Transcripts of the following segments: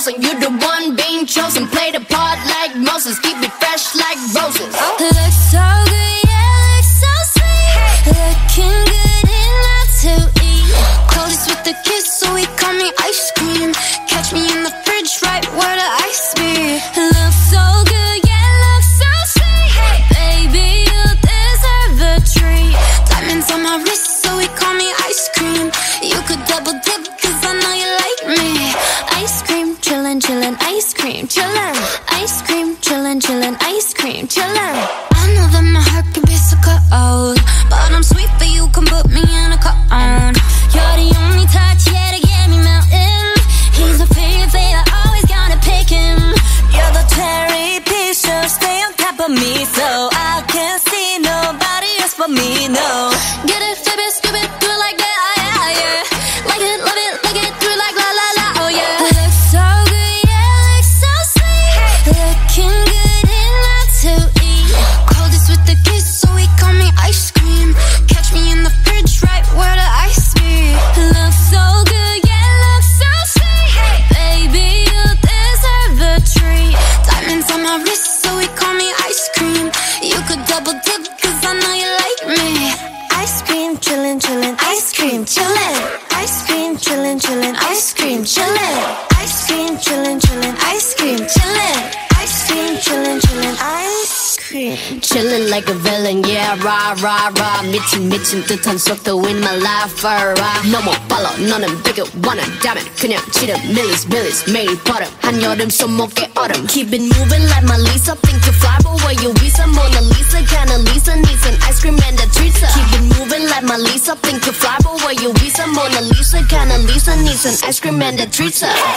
frozen. You're the one being chosen. Play the part like Moses. Keep it fresh like roses. Looks so good, yeah, looks so sweet. Looking good enough to eat. Coldest with the kiss, so he call me ice cream. Catch me in the fridge, right where the ice be. Looks so good, yeah, looks so sweet. Baby, you deserve a treat. Diamonds on my wrist, so he call me ice cream. You could double dip, cause I know you like me. Ice cream, chillin', chillin', ice cream, chillin'. Ice cream, chillin', chillin', ice cream, chillin'. I know that my heart can be so cold, but I'm sweet for you, can put me in a cone. You're the only touch, yeah, to get me melting. He's a favorite, always gotta pick him. You're the cherry piece, so stay on top of me, so I can't see nobody else but me, no. Get it, flip it, skip it, do it like that, yeah, yeah. Like it, love it, like it, do it like la la la, oh yeah. Looks so good, yeah, looks so sweet. Looking good enough to eat. Coldest with the kiss, so he call me ice cream. Catch me in the fridge, right where the ice be. Looks so good, yeah, looks so sweet. Baby, you deserve a treat. Diamonds on my wrist, so he call me ice cream. You could double dip, cause I know you like me. Ice cream, chillin', chillin', ice cream, chillin'. Ice cream, chillin', chillin', ice cream, chillin'. Ice cream, chillin', chillin', ice cream, chillin'. Ice cream, chillin', chillin', ice cream. Chillin' like a villain, yeah, rah, rah, rah. 미친 듯한 속도 in my life, alright. 너 못 발라, 너는 되게 원한다면 그냥 지름, millies, billies, 매일 버릇. 한여름 손목에 얼음. Keep it moving like my Lisa. Think you fly, but where you visa? Mona Lisa, kinda Lisa, needs an ice cream and a treat. Keep it moving like my Lisa. Think you fly, but where you visa? Mona Lisa, kinda Lisa, needs an ice cream and a treat.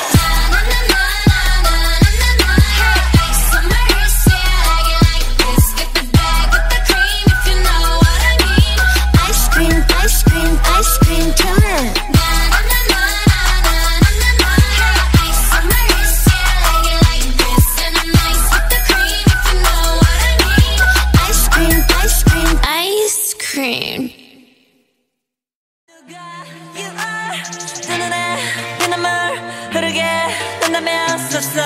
Ice cream, ice cream, chillin'. Ice cream, ice cream, ice cream. You are 내 눈에 피눈물 흐르게 된다면 없어.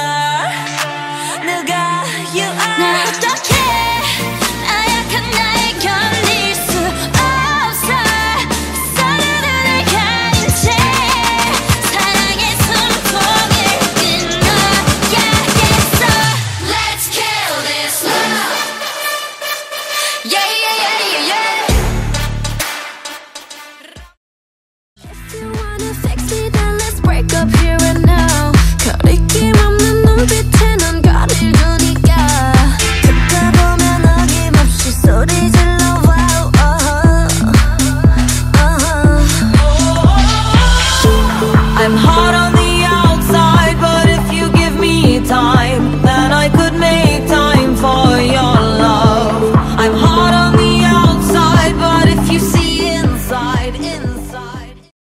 누가 you are 날 어떻게 나약한 날 견딜 수 없어. 서로를 가린 채 사랑의 손톱을 끊어야겠어. Let's kill this love. Yeah, yeah, yeah, yeah, yeah. If you wanna fix me, then let's break up here and now. 거리끼만